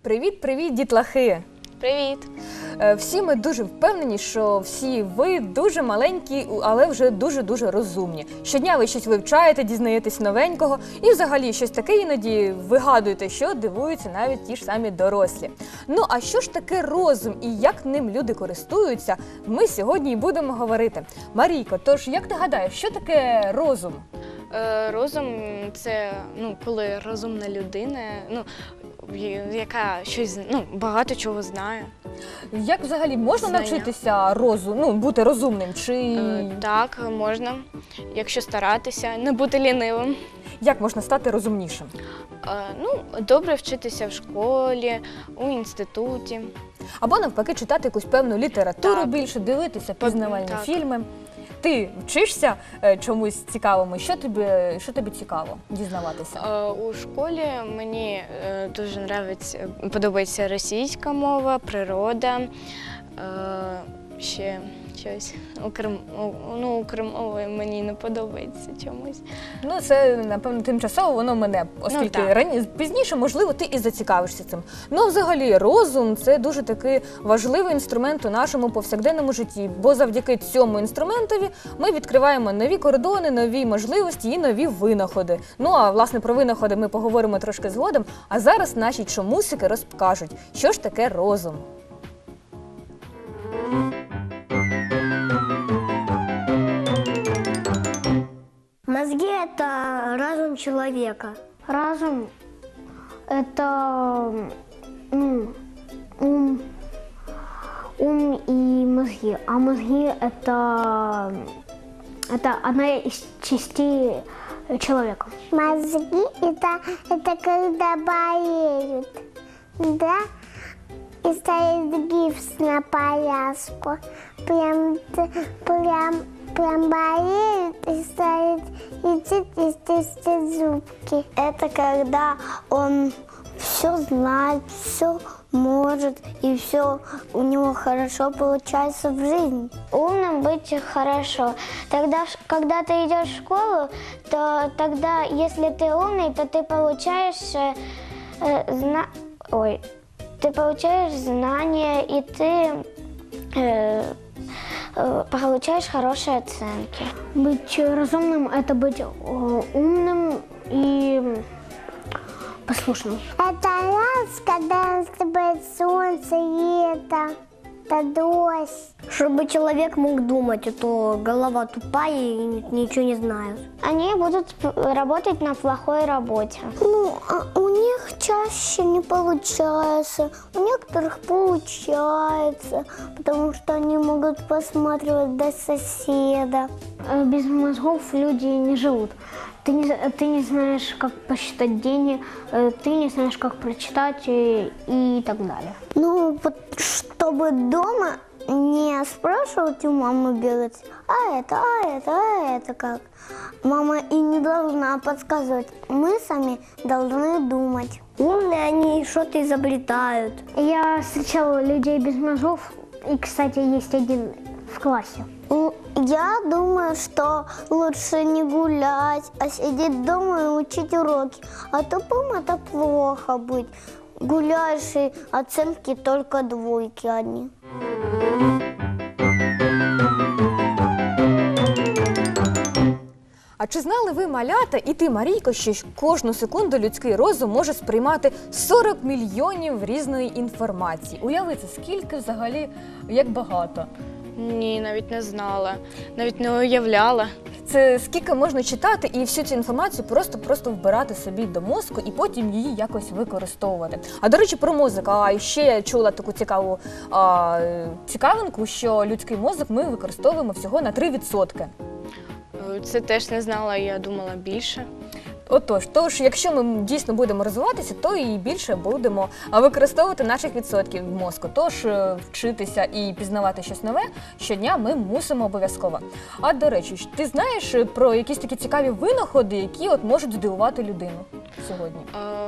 Привіт, дітлахи! Привіт! Всі ми дуже впевнені, що всі ви дуже маленькі, але вже дуже-дуже розумні. Щодня ви щось вивчаєте, дізнаєтесь новенького і взагалі щось таке іноді вигадуєте, що дивуються навіть ті ж самі дорослі. Ну а що ж таке розум і як ним люди користуються, ми сьогодні і будемо говорити. Марійко, тож як ти гадаєш, що таке розум? Розум – це коли розумна людина, яка щось багато чого знає. Як взагалі можна навчитися бути розумним? Так, можна, якщо старатися, не бути лінивим. Як можна стати розумнішим? Добре вчитися в школі, у інституті. Або навпаки читати якусь певну літературу більше, дивитися пізнавальні фільми. Ти вчишся чомусь цікавому? Що тобі цікаво дізнаватися? У школі мені дуже подобається російська мова, природа, ще щось. Окрім мови мені не подобається чомусь. Це, напевно, тимчасово воно мене, оскільки пізніше, можливо, ти і зацікавишся цим. Взагалі, розум – це дуже такий важливий інструмент у нашому повсякденному житті, бо завдяки цьому інструментові ми відкриваємо нові кордони, нові можливості і нові винаходи. А, власне, про винаходи ми поговоримо трошки згодом, а зараз наші чомусики розкажуть, що ж таке розум. Мозги – это разум человека. Разум – это ум и мозги. А мозги – это одна из частей человека. Мозги – это когда болеют, да? И ставят гипс на повязку. Прям болеют и ставят и чистят зубки. Это когда он все знает, все может и все у него хорошо получается в жизни. Умным быть хорошо. Тогда, когда ты идешь в школу, то тогда, если ты умный, то ты получаешь знания, и ты получаешь хорошие оценки. Быть разумным – это быть умным и послушным. Это раз, когда наступает солнце, лето, это дождь. Чтобы человек мог думать, а то голова тупая и ничего не знает. Они будут работать на плохой работе. У них чаще не получается, у некоторых получается, потому что они могут посматривать до соседа. Без мозгов люди не живут. Ты не знаешь, как посчитать деньги, ты не знаешь, как прочитать и так далее. Чтобы дома не спрашивать у мамы бегать, а это как. Мама и не должна подсказывать. Мы сами должны думать. Умные они что-то изобретают. Я встречала людей без мозгов, и, кстати, есть один в классе. Я думаю, что лучше не гулять, а сидеть дома и учить уроки. А тупым это плохо быть. Гуляешь, и оценки только двойки одни. А чи знали ви, малята, і ти, Марійко, що кожну секунду людський розум може сприймати 40 мільйонів різної інформації? Уяви це, скільки взагалі, як багато? Ні, навіть не знала, навіть не уявляла. Це скільки можна читати і всю цю інформацію просто вбирати собі до мозку і потім її якось використовувати. А до речі, про мозок. Ще я чула таку цікавинку, що людський мозок ми використовуємо всього на 3%. Це теж не знала, я думала більше. Тож, якщо ми дійсно будемо розвиватися, то і більше будемо використовувати наших відсотків мозку. Тож, вчитися і пізнавати щось нове щодня ми мусимо обов'язково. А, до речі, ти знаєш про якісь такі цікаві винаходи, які можуть здивувати людину сьогодні?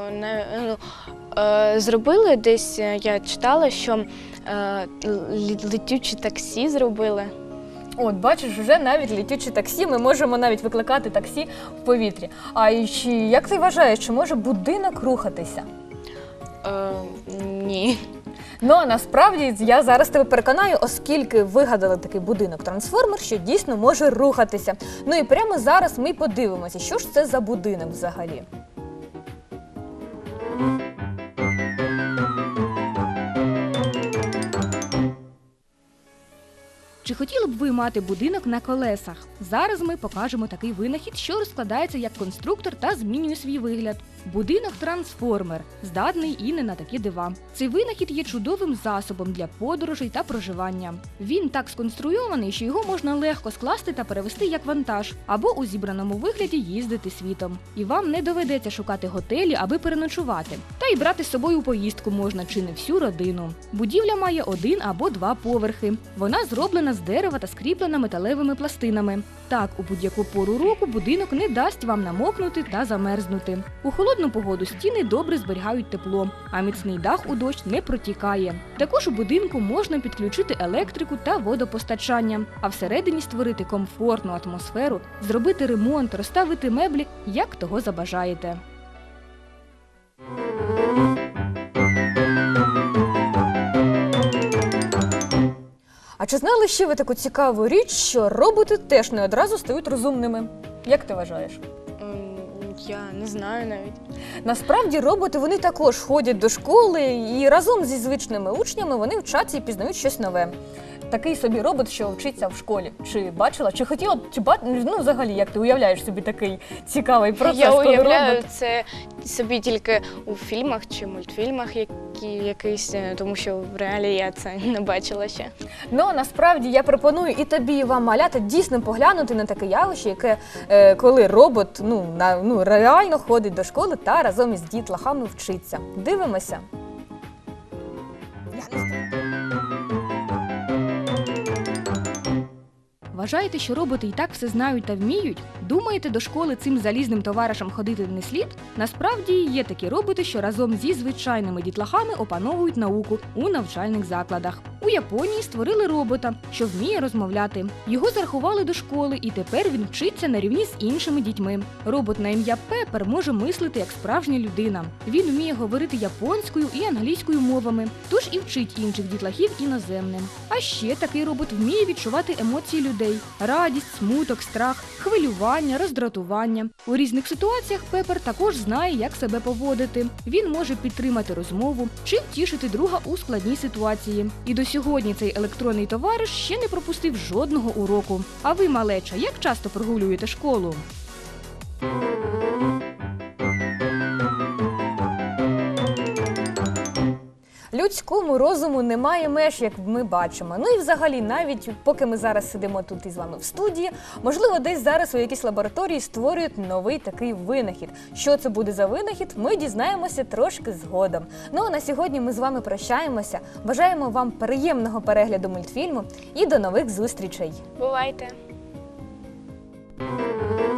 Зробили десь, я читала, що летючі таксі зробили. Бачиш, вже навіть летючі таксі, ми можемо навіть викликати таксі в повітрі. А як ти вважаєш, чи може будинок рухатися? Ні. Ну, а насправді, я зараз тебе переконаю, оскільки вигадали такий будинок-трансформер, що дійсно може рухатися. Ну і прямо зараз ми подивимося, що ж це за будинок взагалі. Чи хотіли б ви мати будинок на колесах? Зараз ми покажемо такий винахід, що розкладається як конструктор та змінює свій вигляд. Будинок-трансформер, здатний і не на такі дива. Цей винахід є чудовим засобом для подорожей та проживання. Він так сконструйований, що його можна легко скласти та перевезти як вантаж, або у зібраному вигляді їздити світом. І вам не доведеться шукати готелі, аби переночувати. Та й брати з собою у поїздку можна чи не всю родину. Будівля має 1 або 2 поверхи. Вона зроблена з дерева та скріплена металевими пластинами. Так, у будь-яку пору року будинок не дасть вам намокнути та замерзнути. У холодну погоду стіни добре зберігають тепло, а міцний дах у дощ не протікає. Також у будинку можна підключити електрику та водопостачання, а всередині створити комфортну атмосферу, зробити ремонт, розставити меблі, як того забажаєте. А чи знали ще ви таку цікаву річ, що роботи теж не одразу стають розумними? Як ти вважаєш? Я не знаю навіть. Насправді роботи, вони також ходять до школи і разом зі звичними учнями вони вчаться і пізнають щось нове. Такий собі робот, що вчиться в школі. Чи бачила, чи хотіла б, ну взагалі, як ти уявляєш собі такий цікавий процес, Я коли уявляю робот... це собі тільки у фільмах чи мультфільмах якийсь, тому що в реалі я це не бачила ще. Ну, насправді, я пропоную і тобі, і вам, малята, дійсно поглянути на таке явище, яке, коли робот, реально ходить до школи та разом із дітлахами вчиться. Дивимося. Вважаєте, що роботи і так все знають та вміють? Думаєте, до школи цим залізним товаришам ходити не слід? Насправді, є такі роботи, що разом зі звичайними дітлахами опановують науку у навчальних закладах. У Японії створили робота, що вміє розмовляти. Його зарахували до школи, і тепер він вчиться на рівні з іншими дітьми. Робот на ім'я Пепер може мислити як справжня людина. Він вміє говорити японською і англійською мовами, тож і вчить інших дітлахів іноземним. А ще такий робот вміє відчувати емоції людей. Радість, смуток, страх, хвилювання, роздратування. У різних ситуаціях Пепер також знає, як себе поводити. Він може підтримати розмову чи втішити друга у складній ситуації. І до сьогодні цей електронний товариш ще не пропустив жодного уроку. А ви, малеча, як часто прогулюєте школу? Людському розуму немає меж, як ми бачимо. Ну і взагалі, навіть поки ми зараз сидимо тут із вами в студії, можливо, десь зараз у якійсь лабораторії створюють новий такий винахід. Що це буде за винахід, ми дізнаємося трошки згодом. Ну а на сьогодні ми з вами прощаємося. Бажаємо вам приємного перегляду мультфільму і до нових зустрічей. Бувайте!